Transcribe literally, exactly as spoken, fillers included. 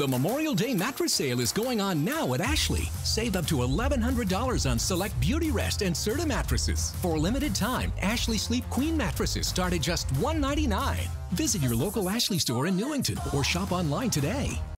The Memorial Day mattress sale is going on now at Ashley. Save up to eleven hundred dollars on select Beautyrest and Serta mattresses. For a limited time, Ashley Sleep Queen mattresses start at just one ninety-nine. Visit your local Ashley store in Newington or shop online today.